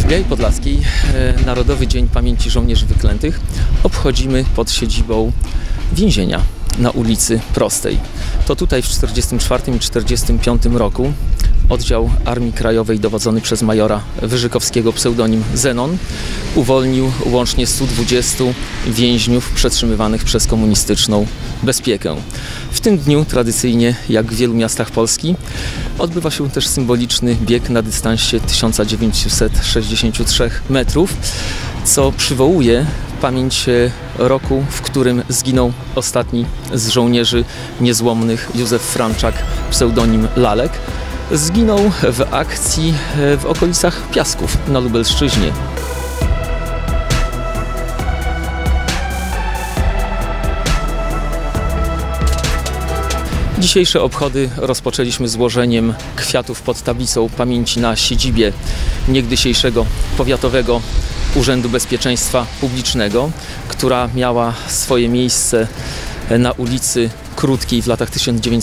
W Białej Podlaskiej Narodowy Dzień Pamięci Żołnierzy Wyklętych obchodzimy pod siedzibą więzienia na ulicy Prostej. To tutaj w 1944 i 1945 roku oddział Armii Krajowej dowodzony przez majora Wyżykowskiego, pseudonim Zenon, uwolnił łącznie 120 więźniów przetrzymywanych przez komunistyczną bezpiekę. W tym dniu tradycyjnie, jak w wielu miastach Polski, odbywa się też symboliczny bieg na dystansie 1963 metrów, co przywołuje pamięć roku, w którym zginął ostatni z żołnierzy niezłomnych, Józef Franczak, pseudonim Lalek. Zginął w akcji w okolicach Piasków na Lubelszczyźnie. Dzisiejsze obchody rozpoczęliśmy złożeniem kwiatów pod tablicą pamięci na siedzibie niegdysiejszego Powiatowego Urzędu Bezpieczeństwa Publicznego, która miała swoje miejsce na ulicy Krótkiej w latach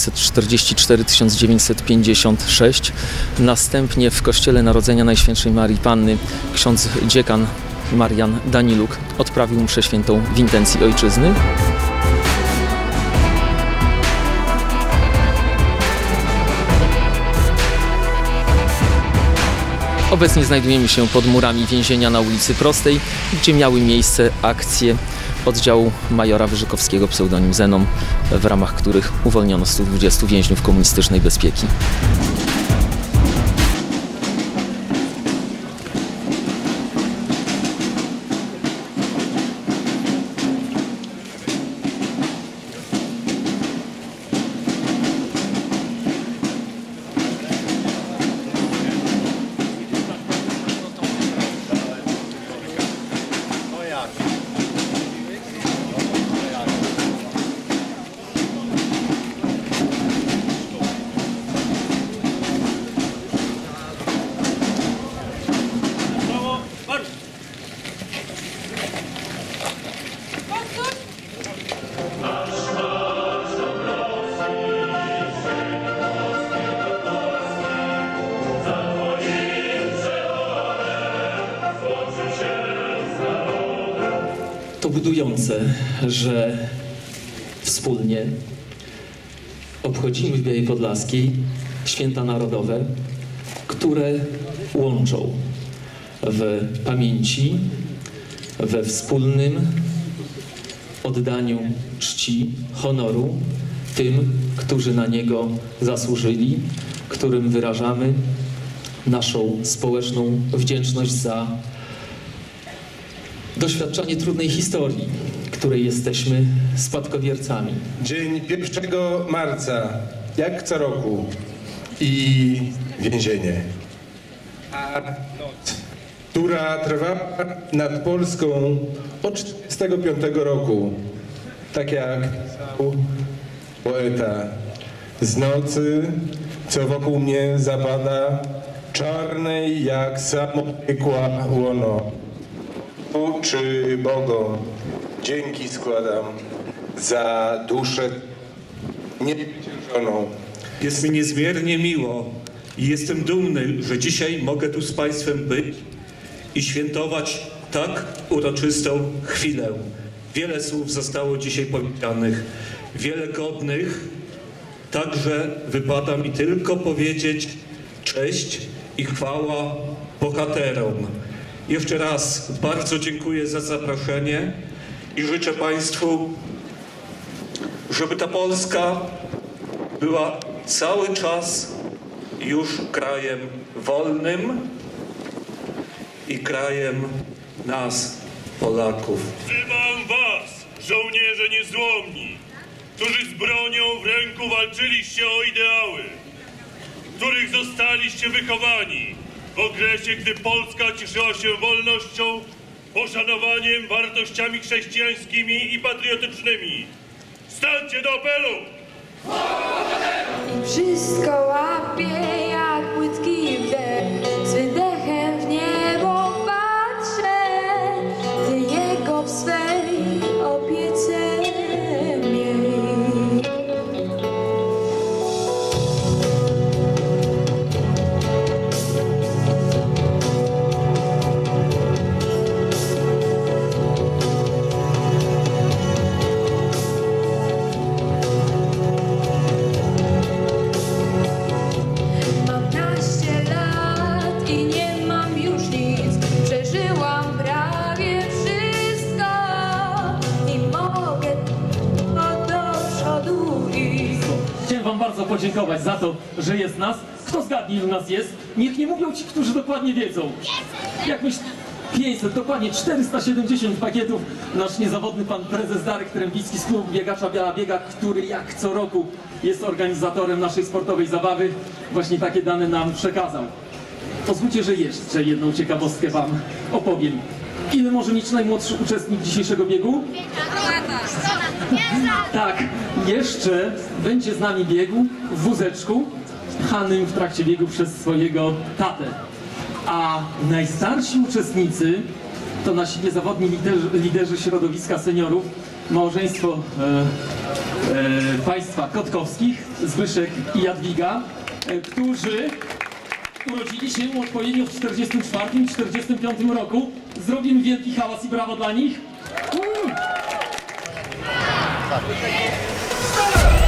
1944-1956. Następnie w Kościele Narodzenia Najświętszej Marii Panny ksiądz dziekan Marian Daniluk odprawił mszę świętą w intencji ojczyzny. Obecnie znajdujemy się pod murami więzienia na ulicy Prostej, gdzie miały miejsce akcje oddziału majora Wyżykowskiego, pseudonim Zenon, w ramach których uwolniono 120 więźniów komunistycznej bezpieki. To budujące, że wspólnie obchodzimy w Białej Podlaskiej święta narodowe, które łączą w pamięci, we wspólnym oddaniu czci, honoru tym, którzy na niego zasłużyli, którym wyrażamy naszą społeczną wdzięczność za doświadczanie trudnej historii, której jesteśmy spadkobiercami. Dzień 1 marca, jak co roku, i więzienie. A noc, która trwała nad Polską od 1945 roku, tak jak pisał poeta, z nocy, co wokół mnie zapada, czarnej jak samo piekła łono. Czy Bogom dzięki składam za duszę niezwyciężoną. Jest mi niezmiernie miło i jestem dumny, że dzisiaj mogę tu z Państwem być i świętować tak uroczystą chwilę. Wiele słów zostało dzisiaj powiedzianych, wiele godnych, także wypada mi tylko powiedzieć cześć i chwała bohaterom. Jeszcze raz bardzo dziękuję za zaproszenie i życzę Państwu, żeby ta Polska była cały czas już krajem wolnym i krajem nas, Polaków. Wzywam Was, żołnierze niezłomni, którzy z bronią w ręku walczyliście o ideały, których zostaliście wychowani w okresie, gdy Polska cieszyła się wolnością, poszanowaniem, wartościami chrześcijańskimi i patriotycznymi. Stańcie do apelu! I wszystko łapie jak płytki wdech, z wydechem w niebo patrzę, Ty Jego w swej opiece miej. podziękować za to, że jest nas. Kto zgadnie, ilu nas jest? Niech nie mówią ci, którzy dokładnie wiedzą. Jak myśl 500, dokładnie 470 pakietów. Nasz niezawodny pan prezes Darek Trębicki z klubu Biegacza Biała Biega, który jak co roku jest organizatorem naszej sportowej zabawy, właśnie takie dane nam przekazał. Pozwólcie, że jeszcze jedną ciekawostkę wam opowiem. Ile może mieć najmłodszy uczestnik dzisiejszego biegu? Tak, jeszcze będzie z nami biegł w wózeczku, pchanym w trakcie biegu przez swojego tatę. A najstarsi uczestnicy to nasi niezawodni liderzy środowiska seniorów, małżeństwo państwa Kotkowskich, Zbyszek i Jadwiga, którzy urodzili się odpowiednio w 1944 i 1945 roku. Zrobimy wielki hałas i brawo dla nich.